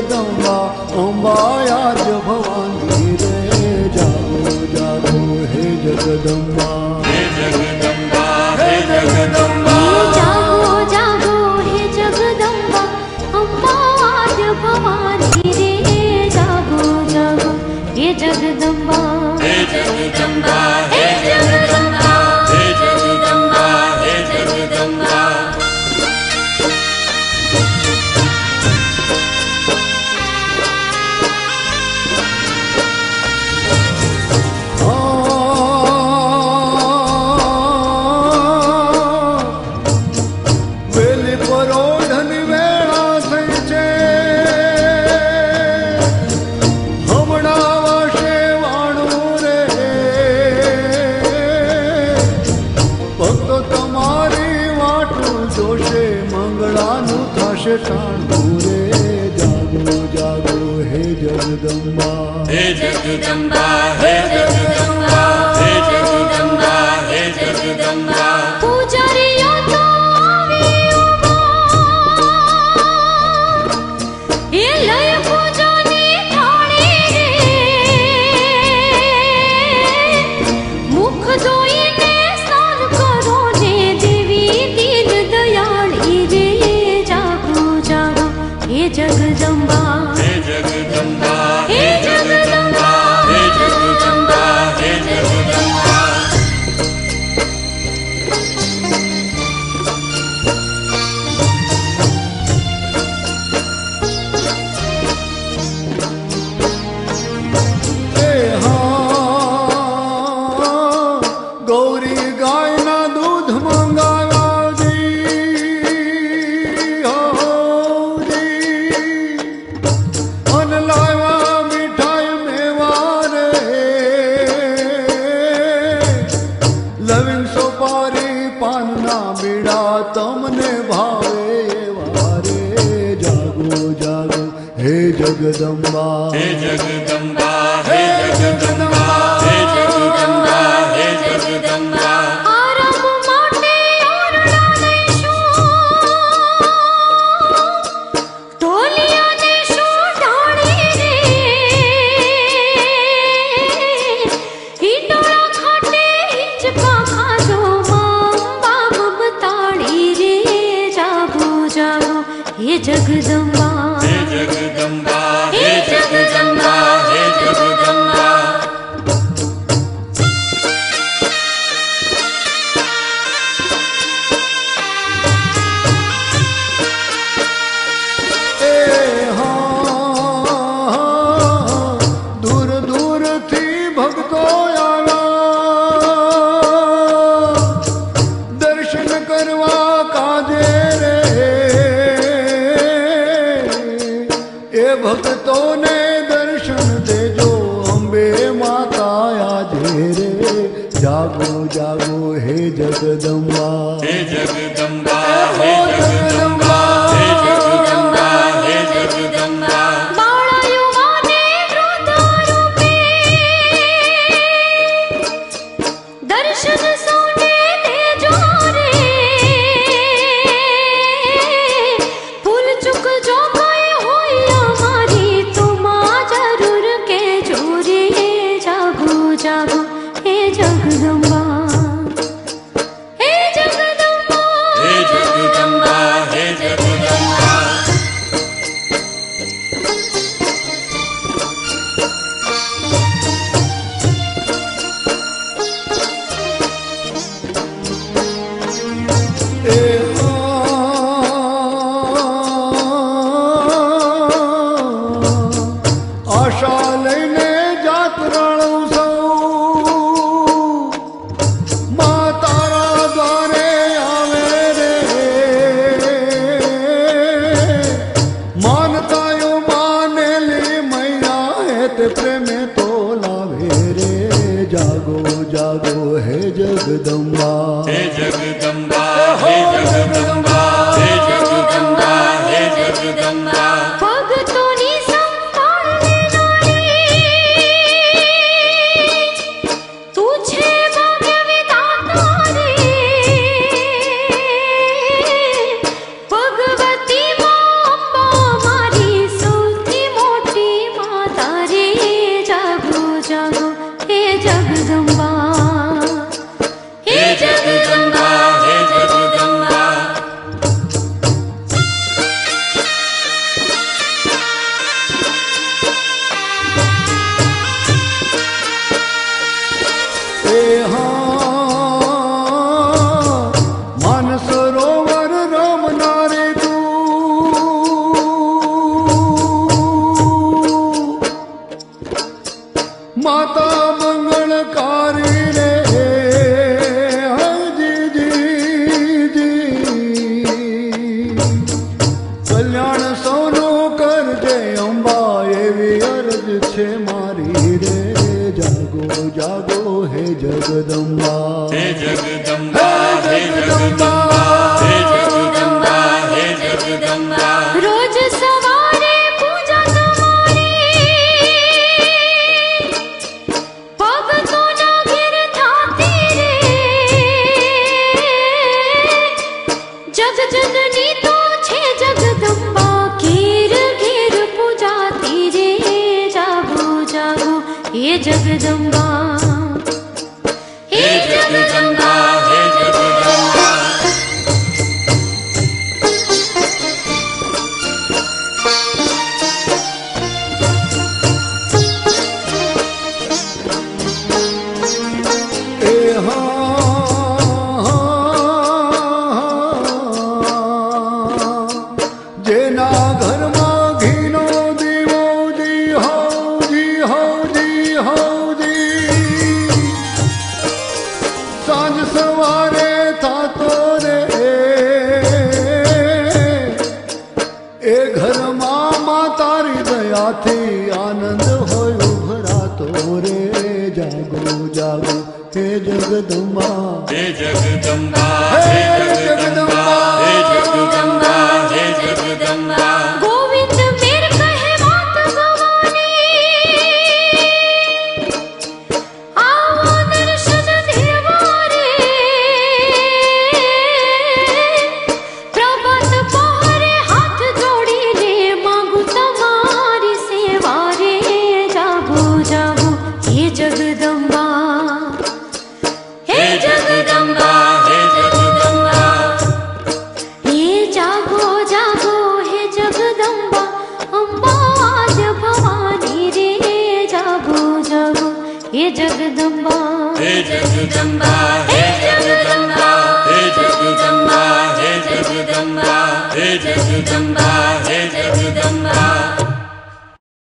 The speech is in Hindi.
जगदम्बा अम्बा आज भवानी रे जागो जागो हे जगदम्बा हे जगदम्बा हे जगदम्बा जागो जागो हे जगदम्बा अम्बा आज भवानी रे जागो जागो हे जगदम्बा हे जगदम्बा हे जगदम्बा हे जगदम्बा हे जगदम्बा जागो जागो हे जगदम्बा हे जगदम्बा हे जगदम्बा हे जगदम्बा हे जगदम्बा पुजारियों तो आवे उबा ये लय पूजनी थाली रे मुख धोईने स्नान करो ने देवी दीन दयाली रे हे जगदम्बा हे जगदम्बा हे जगदम्बा हे जगदम्बा हे जगदम्बा गौरी गाय ना दूध मंगाया तमने भावे वारे जागो जागो हे जगदम्बा हे जगदम्बा हे जगदम्बा हे जगदम्बा हे जगदम्बा आरंभ माटे ओरड़ा देशो तोलिया देशो ढाड़ी रे हिंडोला खाटे हिंचका खाजो हे जगदम्बा हे जगदम्बा हे जगदम्बा हे जगदम्बा दूर दूर थी भक्तो आना दर्शन करवा काजे रे भक्तों ने दर्शन दे जो अम्बे माता आजे रे जागो जागो हे जगदम्बा हे जगदम्बा हे जगदम्बा हे जगदम्बा हे जगदम्बा दर्शन सोने दे जो रे फूल चुक जो जागो हे जगदम्बा हे जगदम्बा हे जगदम्बा हे जगदम्बा आशा लईने जात राणू प्रेमे तो लावे रे जागो जागो हे जगदम्बा हे जगदम्बा हे जगदम्बा हे जगदम्बा हे जगदम्बा भक्तों नी संभाळने वाली तुझे भाग्य विधाता रे भगवती मां अम्बा मारी सौथी जगदम्बा हे जगदम्बा हे जगदम्बा हे जगदम्बा हे जगदम्बा रोज सवारे पूजा तुम्हारी भगतों ना घिर थाती रे जग जननी तो छे जगदम्बा घेर घेर पूजाती रे जागो जागो हे जगदम्बा हे जगदम्बा हे जगदम्बा जेना घर में घीनो दीवो दी हो जी हो जी हो जी सांझ सवारे था तो रे ए घर माँ तारी दया थी आनंद होयो भरा तो रे जागो जागो हे जगदम्बा हे जगदम्बा हे जगदम्बा हे जगदम्बा हे जगदम्बा गोविंद मेर कहे बात भवानी आओ दर्शन देवा रे प्रभात पहरे हाथ जोड़ी ले मांगू तुम्हारी सेवा रे जागो जागो हे जगदम्बा हे जगदम्बा हे जगदम्बा हे जागो जागो हे जगदम्बा अम्बा आद्य भवानी रे जागो जागो हे जगदम्बा हे जगदम्बा हे जगदम्बा हे जगदम्बा हे जगदम्बा हे जगदम्बा हे जगदम्बा